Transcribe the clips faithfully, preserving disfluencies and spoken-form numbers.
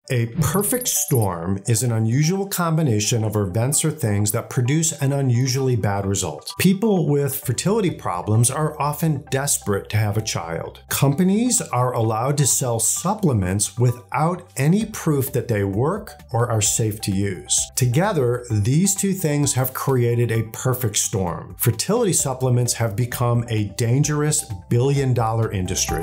A perfect storm is an unusual combination of events or things that produce an unusually bad result. People with fertility problems are often desperate to have a child. Companies are allowed to sell supplements without any proof that they work or are safe to use. Together, these two things have created a perfect storm. Fertility supplements have become a dangerous billion-dollar industry.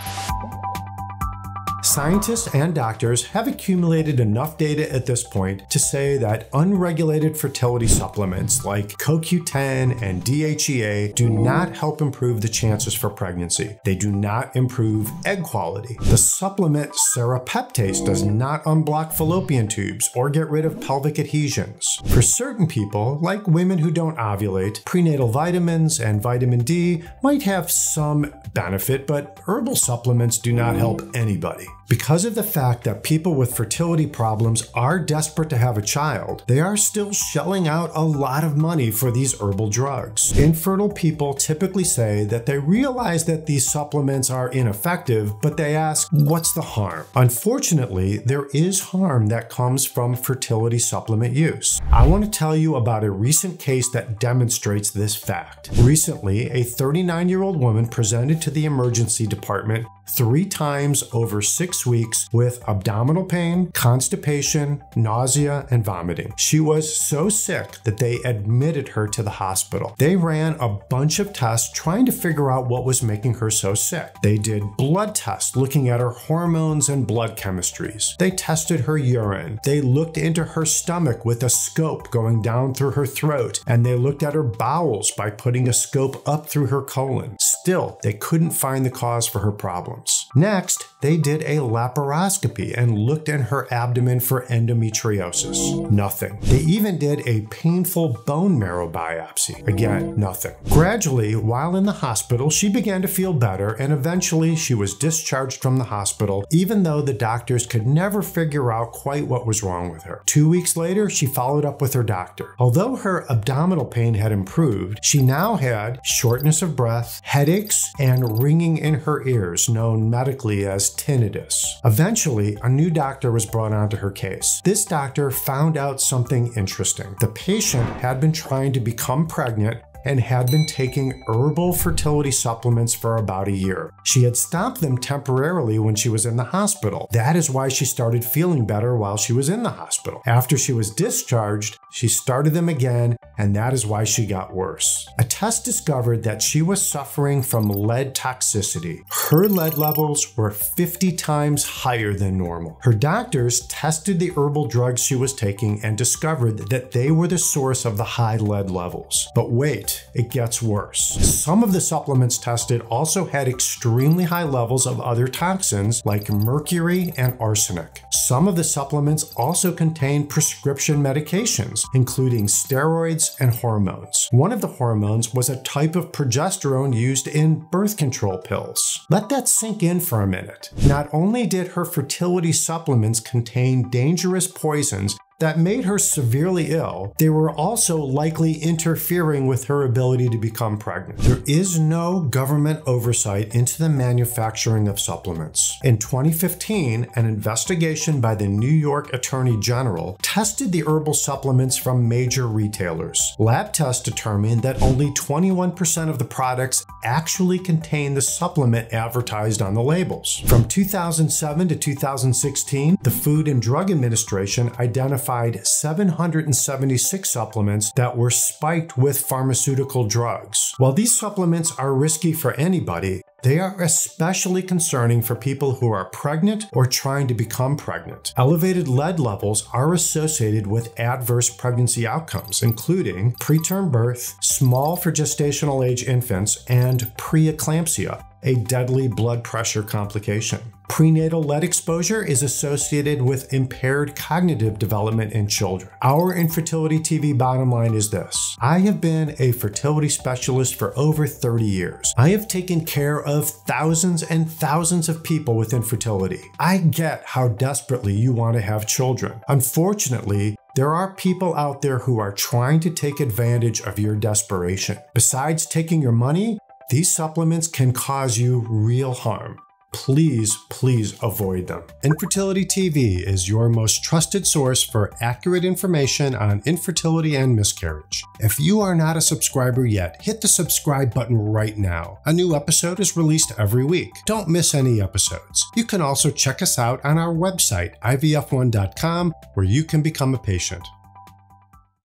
Scientists and doctors have accumulated enough data at this point to say that unregulated fertility supplements like C O Q ten and D H E A do not help improve the chances for pregnancy. They do not improve egg quality. The supplement serapeptase does not unblock fallopian tubes or get rid of pelvic adhesions. For certain people, like women who don't ovulate, prenatal vitamins and vitamin D might have some benefit, but herbal supplements do not help anybody. Because of the fact that people with fertility problems are desperate to have a child, they are still shelling out a lot of money for these herbal drugs. Infertile people typically say that they realize that these supplements are ineffective, but they ask, what's the harm? Unfortunately, there is harm that comes from fertility supplement use. I want to tell you about a recent case that demonstrates this fact. Recently, a thirty-nine-year-old woman presented to the emergency department three times over six weeks with abdominal pain, constipation, nausea, and vomiting. She was so sick that they admitted her to the hospital. They ran a bunch of tests trying to figure out what was making her so sick. They did blood tests looking at her hormones and blood chemistries. They tested her urine. They looked into her stomach with a scope going down through her throat, and they looked at her bowels by putting a scope up through her colon. Still, they couldn't find the cause for her problem. Next, they did a laparoscopy and looked in her abdomen for endometriosis. Nothing. They even did a painful bone marrow biopsy. Again, nothing. Gradually, while in the hospital, she began to feel better, and eventually she was discharged from the hospital, even though the doctors could never figure out quite what was wrong with her. Two weeks later, she followed up with her doctor. Although her abdominal pain had improved, she now had shortness of breath, headaches, and ringing in her ears, known medically as tinnitus. Eventually, a new doctor was brought onto her case. This doctor found out something interesting. The patient had been trying to become pregnant and had been taking herbal fertility supplements for about a year. She had stopped them temporarily when she was in the hospital. That is why she started feeling better while she was in the hospital. After she was discharged, she started them again, and that is why she got worse. A test discovered that she was suffering from lead toxicity. Her lead levels were fifty times higher than normal. Her doctors tested the herbal drugs she was taking and discovered that they were the source of the high lead levels. But wait, it gets worse. Some of the supplements tested also had extremely high levels of other toxins like mercury and arsenic. Some of the supplements also contained prescription medications, including steroids and hormones. One of the hormones was a type of progesterone used in birth control pills. Let that sink in for a minute. Not only did her fertility supplements contain dangerous poisons that made her severely ill, they were also likely interfering with her ability to become pregnant. There is no government oversight into the manufacturing of supplements. In twenty fifteen, an investigation by the New York Attorney General tested the herbal supplements from major retailers. Lab tests determined that only twenty-one percent of the products actually contain the supplement advertised on the labels. From two thousand seven to two thousand sixteen, the Food and Drug Administration identified seven hundred seventy-six supplements that were spiked with pharmaceutical drugs. While these supplements are risky for anybody, they are especially concerning for people who are pregnant or trying to become pregnant. Elevated lead levels are associated with adverse pregnancy outcomes, including preterm birth, small for gestational age infants, and preeclampsia, a deadly blood pressure complication. Prenatal lead exposure is associated with impaired cognitive development in children. Our Infertility T V bottom line is this. I have been a fertility specialist for over thirty years. I have taken care of thousands and thousands of people with infertility. I get how desperately you want to have children. Unfortunately, there are people out there who are trying to take advantage of your desperation. Besides taking your money, these supplements can cause you real harm. please, please avoid them. Infertility T V is your most trusted source for accurate information on infertility and miscarriage. If you are not a subscriber yet, hit the subscribe button right now. A new episode is released every week. Don't miss any episodes. You can also check us out on our website, I V F one dot com, where you can become a patient.